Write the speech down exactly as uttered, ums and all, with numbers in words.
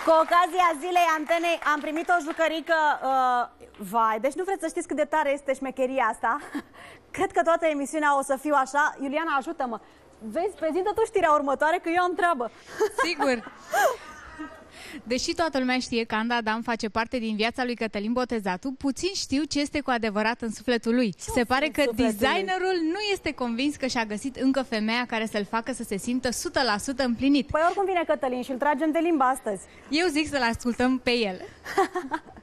Cu ocazia zilei antenei am primit o jucărică, uh, vai, deci nu vreți să știți cât de tare este șmecheria asta. Cred că toată emisiunea o să fiu așa. Iuliana, ajută-mă. Vezi, prezintă tu știrea următoare, că eu am treabă. Sigur. Deși toată lumea știe că Anda Adam face parte din viața lui Cătălin Botezatu, puțin știu ce este cu adevărat în sufletul lui. Ce se pare că designerul nu este convins că și-a găsit încă femeia care să-l facă să se simtă o sută la sută împlinit. Păi oricum vine Cătălin și îl tragem de limba astăzi. Eu zic să-l ascultăm pe el.